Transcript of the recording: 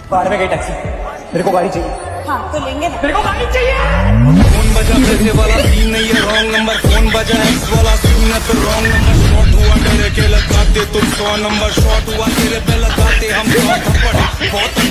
बाहर में गई टैक्सी, मेरे को गाड़ी चाहिए। हाँ तो लेंगे ना। मेरे को गाड़ी चाहिए। फोन बजा पैसे वाला सीन नहीं है रॉन्ग नंबर, फोन बजा एक्स वाला सीन है तो रॉन्ग नंबर। शॉट हुआ मेरे के लगाते तुम 100 नंबर, शॉट हुआ तेरे पे लगाते हम 100 थप्पड़। बहुत